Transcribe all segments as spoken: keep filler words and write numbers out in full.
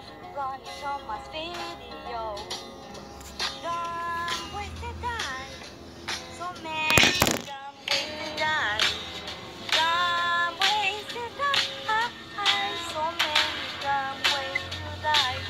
of Ronnie Thomas video. Don't waste the time. So many don't waste the time. Don't waste the time. So many don't waste the time.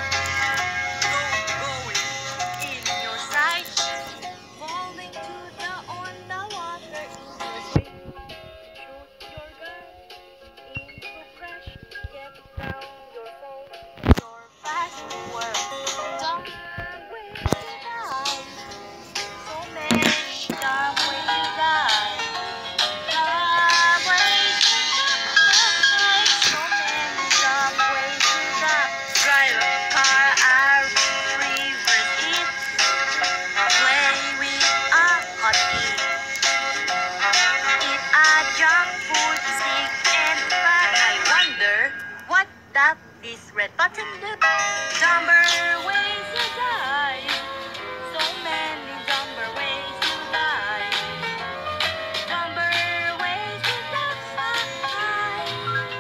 Go going in your sight. Falling to the on the water in your sleep. Shoot your gun into crash. Get down your phone. Your fast work. Don't waste the time. So many don't waste the time. Don't waste the time. So many don't waste the time. Drive a car, I reverse it. Play with a hot tea. Eat a junk food, sick and fat. I wonder what that this red button do. Dumber ways to die. So many dumber ways to die. Dumber ways to die.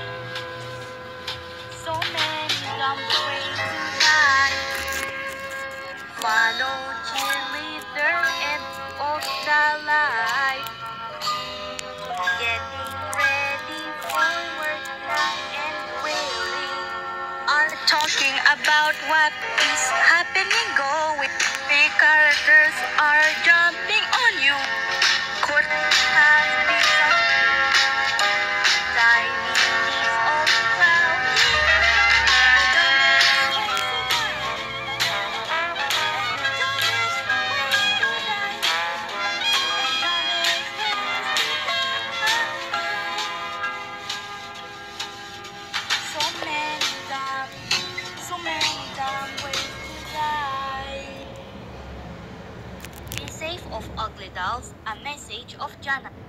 So many dumber ways to die. Follow cheerleader and all the light. Getting ready for work now and really are talking about what is happening going. The characters are jumping on you. Court has become tiny piece of cloud. So many dumb, so many dumb ways to die. Be safe of ugly dolls, a message of Jana.